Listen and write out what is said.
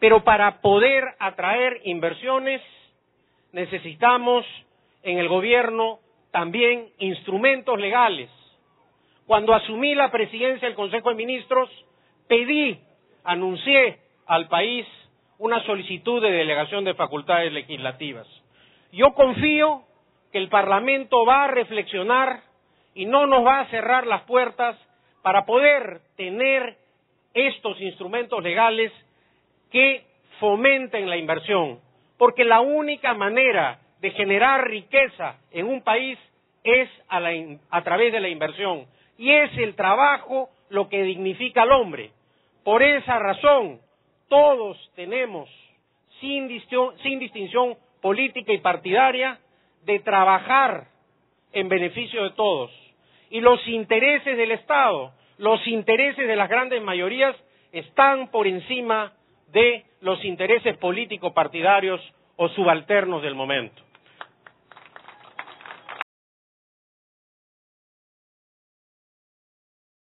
Pero para poder atraer inversiones necesitamos en el gobierno también instrumentos legales. Cuando asumí la presidencia del Consejo de Ministros, anuncié al país una solicitud de delegación de facultades legislativas. Yo confío que el Parlamento va a reflexionar y no nos va a cerrar las puertas para poder tener estos instrumentos legales que fomenten la inversión, porque la única manera de generar riqueza en un país es a través de la inversión, y es el trabajo lo que dignifica al hombre. Por esa razón, todos tenemos, sin distinción política y partidaria, de trabajar en beneficio de todos. Y los intereses del Estado, los intereses de las grandes mayorías, están por encima de los intereses político-partidarios o subalternos del momento.